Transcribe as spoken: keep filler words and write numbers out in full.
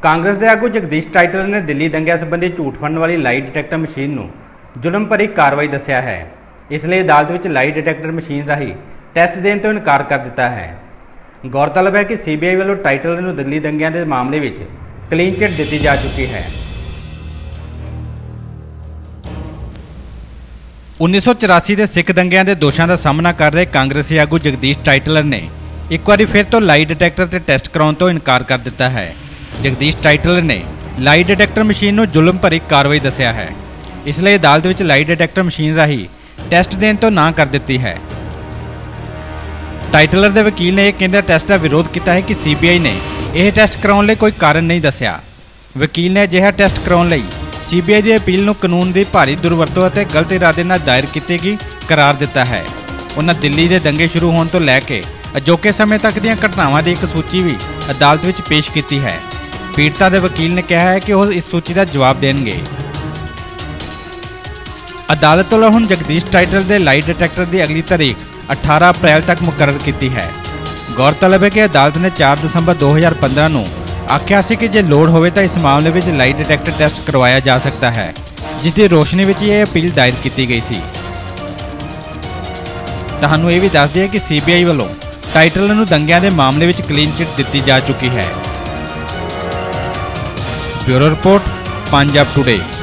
कांग्रेस के आगू जगदीश टाइटलर ने दिल्ली दंगिਆਂ संबंधी झूठ फड़न वाली लाई डिटेक्टर मशीन ਨੂੰ जुल्म भरी कार्रवाई दस्या है। इसलिए अदालत में लाई डिटेक्टर मशीन राही टैसट देने तो इनकार कर दिता है। गौरतलब है कि सी बी आई वालों टाइटलर ਨੂੰ दिल्ली दंगिਆਂ के मामले में क्लीन चिट दी जा चुकी है। उन्नीस सौ चौरासी के सिख दंगिਆਂ के दोषों का सामना कर रहे कांग्रेसी आगू जगदीश टाइटलर ने एक बार फिर तो लाई डिटेक्टर से टैसट कराने तो इनकार कर दिता है। जगदीश टाइटलर ने लाई डिटेक्टर मशीन को जुल्म भरी कार्रवाई दस्या है। इसलिए अदालत में लाई डिटेक्टर मशीन राही टैसट देने तो ना कर दी है। टाइटलर के वकील ने यह कहते टैसट का विरोध किया है कि सी बी आई ने यह टैसट कराने कोई कारण नहीं दस्या। वकील ने अजिहा टैसट कराने सी बी आई की अपील को कानून की भारी दुरवरतों और गलत इरादे नाल दायर की गई करार दिता है। उन्होंने दिल्ली के दंगे शुरू होने तो लैके अजोके समय तक दी घटनावां की एक सूची भी अदालत में पेश की है। पीड़िता के वकील ने कहा है कि वह इस सूची का जवाब देंगे। अदालत वालों हुण जगदीश टाइटलर के लाई डिटेक्टर की अगली तारीख अठारह अप्रैल तक मुकर्रर की है। गौरतलब है कि अदालत ने चार दिसंबर दो हज़ार पंद्रह को आख्या सी कि जे लोड़ होवे तो इस मामले में लाई डिटेक्टर टैसट करवाया जा सकता है, जिसकी रोशनी में यह अपील दायर की गई सी। तुहानूं यह भी दस दिए कि सी बी आई वालों टाइटलर नूं दंगिਆਂ के मामले में क्लीन चिट दी जा चुकी है। Bureau report Punjab today.